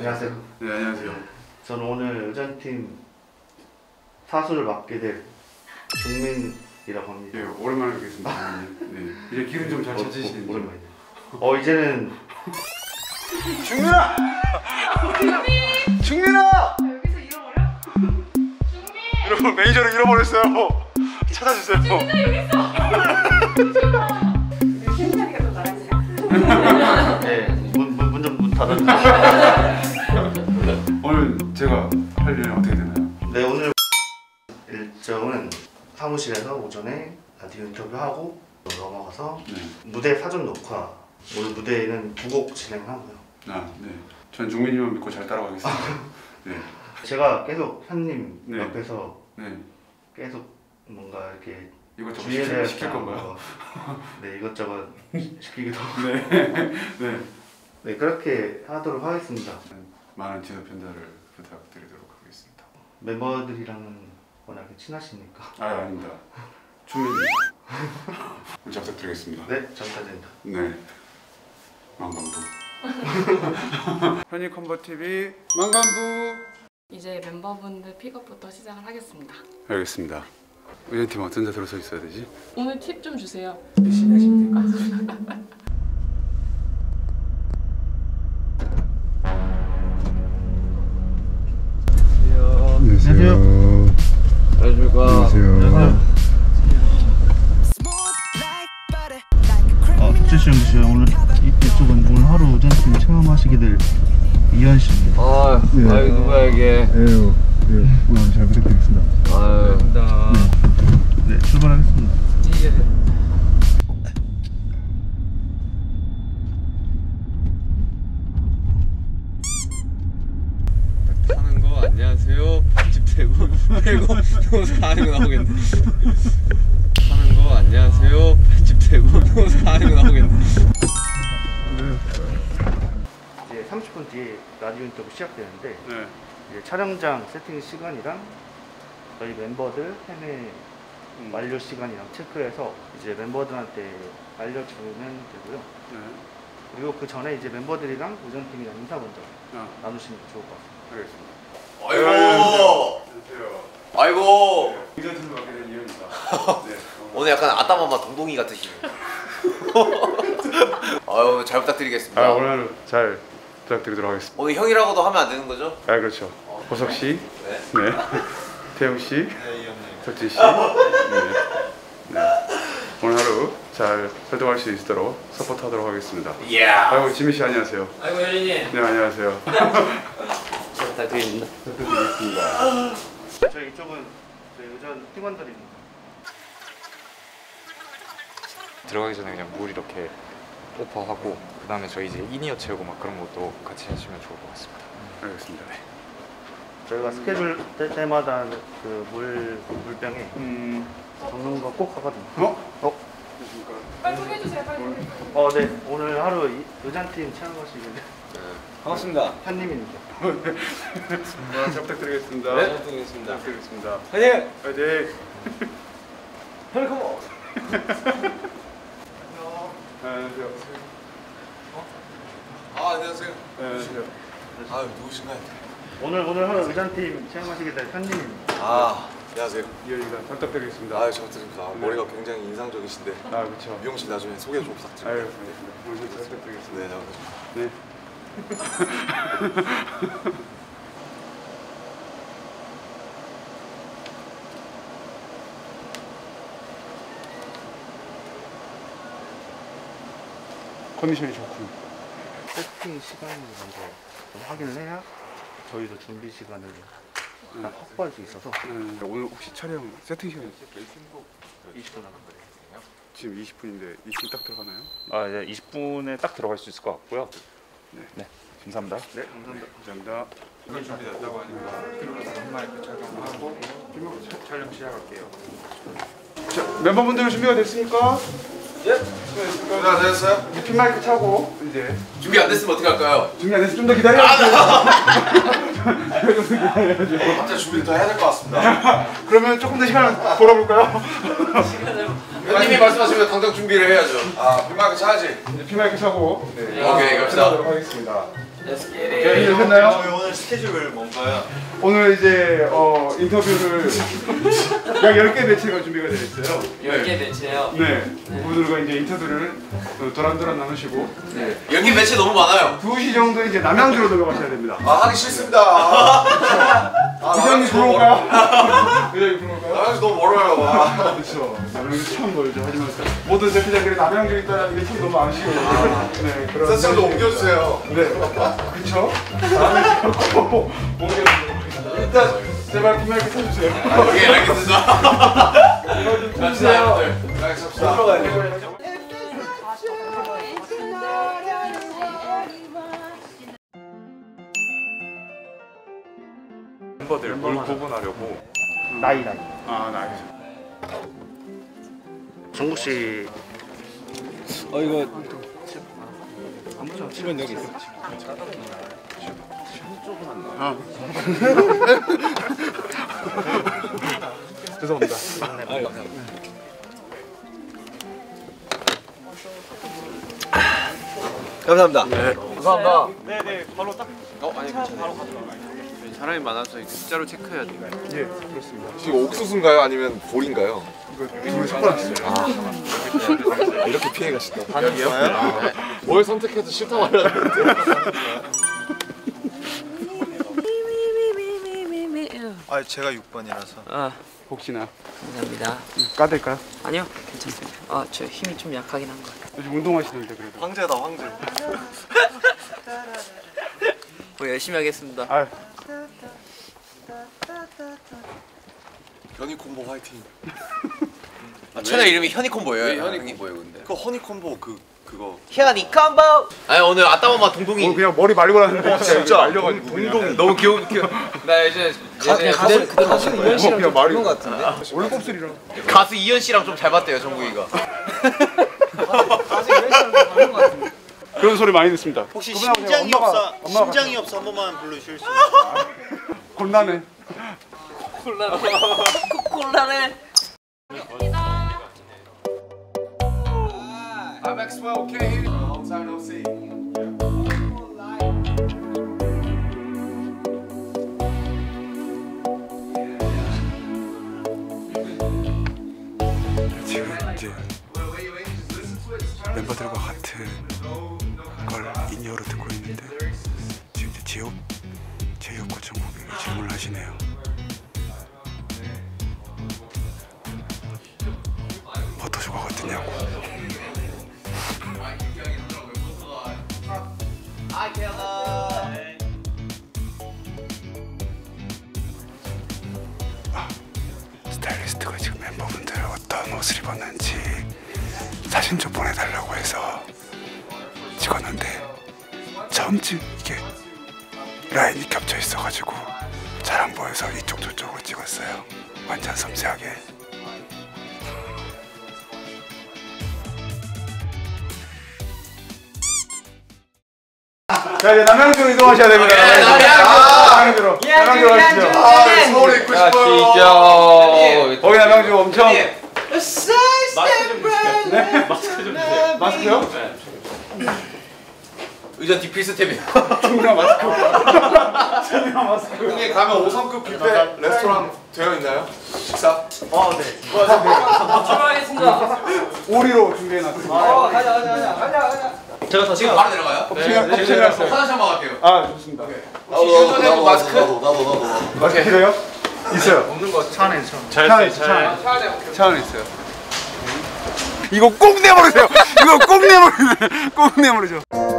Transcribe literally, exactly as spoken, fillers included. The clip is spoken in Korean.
안녕하세요. 네, 안녕하세요. 저는 오늘 의전팀 사수를 맡게 될 중민이라고 합니다. 네, 오랜만에 뵙겠습니다. 네, 이제 길은 좀 잘 찾으시는지. 어, 오랜만이네. 어, 이제는 중민아! 중민아! 여기서 잃어버려? 중민! 여러분, 매니저를 잃어버렸어요. 찾아주세요. 중민아 여기 있어! 심장이가 또 나가지야. 네, 문, 문, 문 좀 문 닫아주세요. 오늘 제가 할 일은 어떻게 되나요? 네, 오늘 일정은 사무실에서 오전에 라디오 인터뷰하고 넘어가서 네. 무대 사전 녹화. 오늘 무대에는 두 곡 진행하고요. 아, 네. 전 중민이만 믿고 잘 따라가겠습니다. 네. 제가 계속 현님 네. 옆에서 네. 계속 뭔가 이렇게 이것저것 주의에 대해서 시킬, 시킬 건가요? 네, 이것저것 시키기도 하고. 네. 네. 네, 그렇게 하도록 하겠습니다. 많은 지도 편달을 부탁드리도록 하겠습니다. 멤버들이랑은 워낙에 친하시니까. 아, 아닙니다. 중민입니다. 잘 부탁드리겠습니다. 네, 전타입니다. 네. 망간부. 현이 컴버티비 망간부. 이제 멤버분들 픽업부터 시작을 하겠습니다. 알겠습니다. 의전팀 어떤 자세로 서 있어야 되지? 오늘 팁 좀 주세요. 열심히 하시면 될까? 안녕하세요. 안녕하십니까. 안녕하세요. 아, 박재씨 형이시요. 오늘 이, 이쪽은 오늘 하루 의전팀 체험하시게 될 이현 씨입니다. 아, 네. 아유 누구야 이게? 에휴, 네, 오늘 잘 부탁드리겠습니다. 아유, 네, 출발하겠습니다. 타는 거 안녕하세요. 편집되고 빼고 너무 잘하는 거 나오겠네. 타는 거 안녕하세요. 편집되고 너무 잘하는 거 나오겠네. 이제 삼십 분 뒤에 라디오 인터뷰 시작되는데 네. 이제 촬영장 세팅 시간이랑 저희 멤버들 팬의 음. 완료 시간이랑 체크해서 이제 멤버들한테 알려주면 되고요. 네. 그리고 그 전에 이제 멤버들이랑 의전팀이랑 인사 먼저 아, 나누시는 게 좋을 것 같습니다. 알겠습니다. 아이고, 안녕하세요. 아이고. 의전팀을 맡게 된 이현입니다. 네. 오늘 약간 아따마마 동동이 같으시네요. 아유, 잘 부탁드리겠습니다. 아, 오늘 잘 부탁드리도록 하겠습니다. 오늘 형이라고도 하면 안 되는 거죠? 아, 그렇죠. 보석 씨, 네. 네. 태영 씨, 네, 이 형님. 덕진 씨. 네. 네. 오늘 하루 잘 활동할 수 있도록 서포트하도록 하겠습니다. 이야. 아이고, 지미 씨 안녕하세요. 아이고, 혜린님. 네, 안녕하세요. 부탁드립니다. 부탁드리겠습니다. 저희 이쪽은 저희 의전 팀원들입니다. 들어가기 전에 그냥 물 이렇게 오퍼하고 그 다음에 저희 이제 이니어 채우고 막 그런 것도 같이 하시면 좋을 것 같습니다. 알겠습니다. 네. 저희가 스케줄 때 때마다 그 물 물병에 음, 적는 거 꼭 하거든요. 어? 어? 빨리 소개해주세요. 빨리 소개해. 어, 네. 오늘 하루 이- 의전팀 체험하시는 반갑습니다. 현님입니다. 아, 잘 부탁드리겠습니다. 네, 부탁드리겠습니다. 부탁드리겠습니다. 화이팅! 화이팅! 헬컴. 안녕하세요. 아, 안녕하세요. 네, 안녕하세요. 아유, 누구신가요? 오늘 오늘 하루 의전팀 체험하시게 될 현님입니다. 아, 안녕하세요. 이현입니다. 잘 부탁드리겠습니다. 아유, 잘 부탁드립니다. 아, 머리가 굉장히 인상적이신데 아, 그렇죠. 미용실 나중에 소개 좀 아유, 부탁드립니다. 알겠습니다. 오늘 잘 부탁드리겠습니다. 네, 잘 네. 컨디션이 좋군. 세팅 시간을 먼저 좀 확인을 해야 저희도 준비 시간을 딱 확보할 수 있어서 음, 오늘 혹시 촬영 세팅 시간 이십 분 남았거든요. 지금 이십 분인데 이십 분 딱 들어가나요? 아, 네, 이십 분에 딱 들어갈 수 있을 것 같고요. 네. 네, 감사합니다. 네, 감사합니다. 감사합니다. 이건 준비됐다고 하니까 마이크 착용하고 촬영 시작할게요. 자, 멤버분들 준비가 됐습니까? 예. 준비됐습니까? 안 되셨어요? 이제 핀 마이크 차고 이제 준비 안 됐으면 어떻게 할까요? 준비 안 됐으면 좀 더 기다려야죠. 갑자기 준비를 더 해야 될 것 같습니다. 그러면 조금 더 시간을 벌어볼까요? 형님이 말씀하시면 당장 준비를 해야죠. 아, 빈마크 차야지. 이제 핀 마이크 차고 네. 오케이, 갑시다. 하도록 하겠습니다. 네, 이해했나요? 저희 오늘 스케줄 뭔가요? 오늘 이제 어, 인터뷰를 약 열 개 매체가 준비가 되어 있어요. 열 개 매체요? 네. 그분들과 이제 인터뷰를 도란도란 나누시고 네. 여기 매체 너무 많아요. 두 시 정도 이제 남양주로 들어가셔야 됩니다. 아 하기 싫습니다. 아, 부장님 불러올까요? 부장님 불러올까요? 남양주 너무 멀어요. 와. 그렇죠. 남양주 참 멀죠. 하지만 모든 대표자들이 남양주에 있다는 게 참 너무 아쉬워요. 네, 그런. 세상도 옮겨주세요. 네. 그렇죠. 다음에 꼭 옮겨주세요. 일단 제발 구매하게 사주세요. 오케이 알겠습니다. 이거 좀 갑시다 주세요. 여러분들. 가겠습니다. 멤버들 뭘 구분하려고 나이 나이. 아, 나 알겠어. 정국 씨 어 이거 집은 여기 있어. 죄송합니다. 감사합니다. 네. 감사합니다. 네네 바로 딱 어 아니 괜찮아요. 사람이 많아서 이렇게 숫자로 체크해야 돼요. 예, 그렇습니다. 지금 옥수수인가요? 아니면 볼인가요? 이거 둘이 섞어놨어요. 아, 이렇게 피해 가신다. 여기요? 아, 뭘 선택해도 싫다 말하는데. 아 제가 육 번이라서. 아 혹시나 감사합니다. 까댈까요? 아니요 괜찮습니다. 아 저 힘이 좀 약하긴 한 것 같아요. 요즘 운동하시는데 그래도. 황제다 황제. 뭐 열심히 하겠습니다. 아, 현이콤보 화이팅. 아, 채널 이름이 현이콤보예요. 왜 현이콤보예요 근데? 그 허니콤보 그 그거. 현이콤보. 아니 오늘 아따맘마 동동이 오늘 그냥 머리 말리고 나왔는데 진짜 말려가지고 동동이. 너무 귀여운 귀여. 나 이제 이제 그대로 그대로 하시는 뭐 그냥 말이 것 같은데. 원래 곱슬이라. 가수 이현 씨랑 좀 잘 봤대요 정국이가. 그런 소리 많이 듣습니다. 혹시 그분하고 심장이 엄마가- 없어 엄마가 심장이 없어 한 번만 불러주실 수 있어요? 곤란해. 콜라네. 콜라네. I'm Maxwell K. Long time no see. 지금 이제 멤버들과 같은 걸 인이어로 듣고 있는데 지금 이제 지옥 제이홉과 정국에게 질문을 하시네요. 포토쇼가 어떠냐고. 스타일리스트가 지금 멤버분들 어떤 옷을 입었는지 사진 좀 보내달라고 해서 찍었는데 처음쯤 이게 라인이 겹쳐 있어가지고 잘 안 보여서 이쪽 저쪽으로 찍었어요. 완전 섬세하게. 자 이제 남양주로 이동하셔야 됩니다. 남양주로. 남양주로 가시죠. 아 서울에 있고 싶어요. 진짜. 거기 남양주 엄청. 마스크요? 의전 디필스템이야. 중량 마스크. 형님 가면 오 성급 뷔페 레스토랑 되어 있나요? 식사? 출발하겠습니다. 오리로 준비해놨습니다. 어 가자 가자 가자 가자 가자. 제가 더 지금 바로 내려가요? 네, 준비해놨어요. 화장실 한번 갈게요. 아 좋습니다. 혹시 유전에도 마스크? 마스크 필요해요? 있어요. 없는 거 차 안에 차. 차 안에 있어요. 차 안에. 차 안에 있어요. 이거 꼭 내버리세요. 이거 꼭 내버리세요. 꼭 내버리죠.